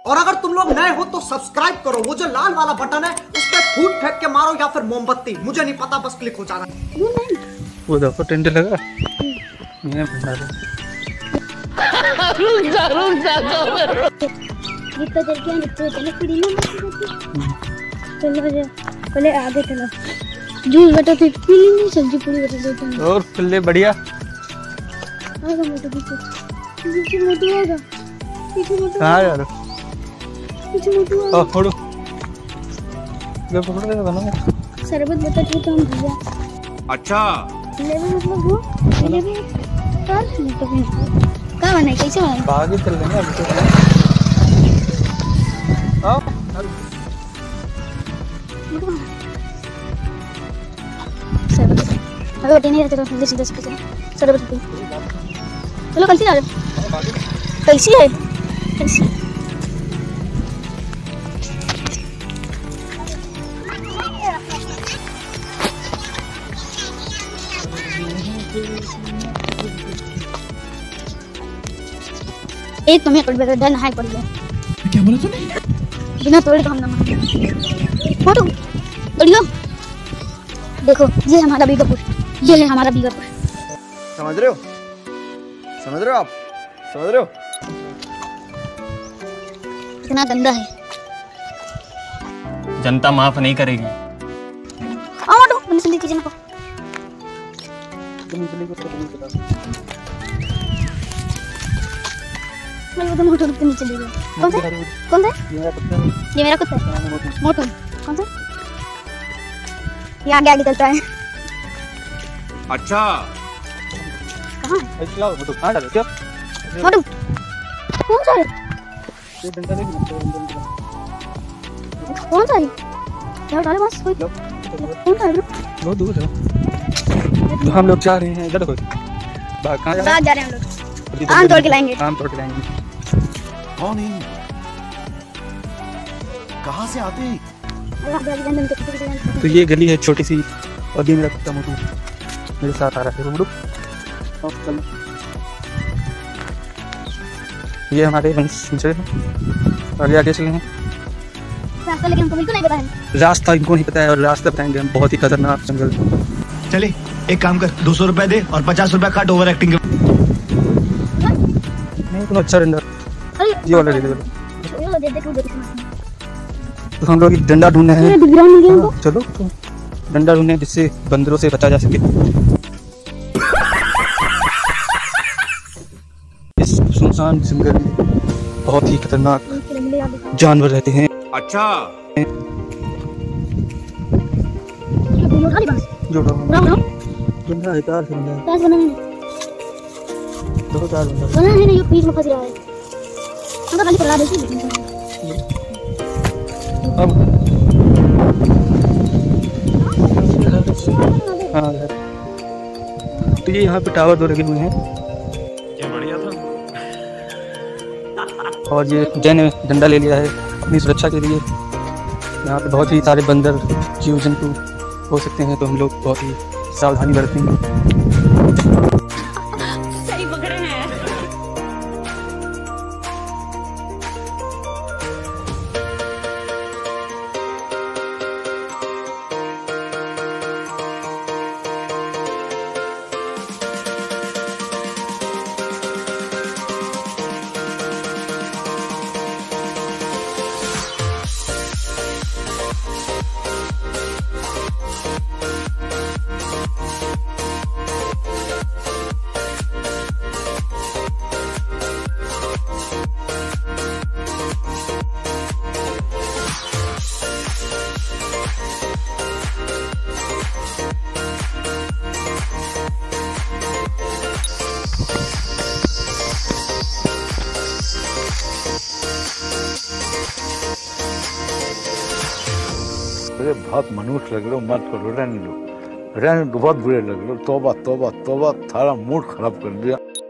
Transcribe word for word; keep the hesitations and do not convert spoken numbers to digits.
और अगर तुम लोग नए हो तो सब्सक्राइब करो, वो जो लाल वाला बटन है उस पर फूट फेंक के मारो या फिर मोमबत्ती, मुझे नहीं पता, बस क्लिक हो जाना। वो देखो टेंट लगा ये बना दो। रुक जा रुक जा जितना देर के निकल चले पड़ी ना चलो जा पहले आगे चलो जूस बटर फिर पी लेंगे, सब्जी पूरी बटर देते हैं और फुल्ले बढ़िया। आगे मोटो पीछे पीछे मोटो आएगा पीछे मोटो कहाँ जा रहे हो? पीछे मोटो ओ फोड़ो ये पकड़ो ये बनाओ शरबत बता तो हम भैया। अच्छा ले भी मतलब वो ले भी कर मोटो भी कहाँ बनाए कैसे बनाए आगे चल लेंगे अभी तो। आओ अगर बटे नहीं रहते तो सीधे सीधे सीधे शरबत पी चलो कैसी आ रहे कैसी है कैसी एक तो मैं पड़ गया डर नहाए पड़ गया। क्या बोला तूने? बिना तोड़े तो हम ना मारे फोटो ऑडियो देखो ये हमारा बीगापुर, ये है हमारा बीगापुर। समझ रहे हो समझ रहे हो आप समझ रहे हो कितना गंदा है। जनता माफ नहीं करेगी। आओ मोटो मैंने सुन ली किचन को मैं वो तो मोटो रुक के नीचे ले गया। कौन सा कौन सा ये मेरा कुत्ता है मोटो कौन सा ये आगे आगे चलता है। अच्छा कहाँ है चलाओ मोटो कहाँ जा रहे हो क्या मोटो कौन सा है ये डंडा लेके कौन सा है क्या डाले बस कोई कौन सा है ब्रो बहुत दूर है। हम लोग जा रहे हैं इधर देखो कहाँ जा जा रहे हैं हम लोग आम तोड़ के लाएंगे आम तोड़ के लाएंगे। कौन है? कहाँ से आते हैं? तो ये गली है छोटी सी और ये मेरा कुत्ता मोटू मेरे साथ आ रहा है रुक ये हमारे वंश हैं और ये आगे चले हैं रास्ता लेकिन हमको बिल्कुल नहीं पता है। रास्ता इनको नहीं पता है और रास्ता बताएंगे हम बहुत ही खतरनाक जंगल। चले एक काम कर दो सौ रुपए दे और पचास रुपए काट ओवर एक्टिंग के। नहीं तुम अच्छा डंडा ये वाला दे दे तो हम लोग एक डंडा ढूंढने हैं। चलो तो डंडा ढूंढने जिससे बंदरों से बचा जा सके। इस सुनसान जंगल में बहुत ही खतरनाक जानवर रहते हैं। अच्छा जोड़ो डंडा है तार से बंधा है दो तार बंधा बना है नहीं, ये बीच में फंस रहा है। हम तो खाली चला देती हैं। अब हाँ तो ये यहाँ पे टावर दो लगे हुए हैं। क्या बढ़िया था। और ये जय ने डंडा ले लिया है अपनी सुरक्षा के लिए। यहाँ पे बहुत ही सारे बंदर जीव जंतु हो सकते हैं तो हम लोग बहुत ही सावधानी बरतेंगे। सही पकड़े हैं। अरे बहुत मनुष्य लग रहे हो, मत करो, रहने लो रहने दो, बहुत बुरे लग रहे हो। तौबा तौबा तौबा, थारा मूड खराब कर दिया।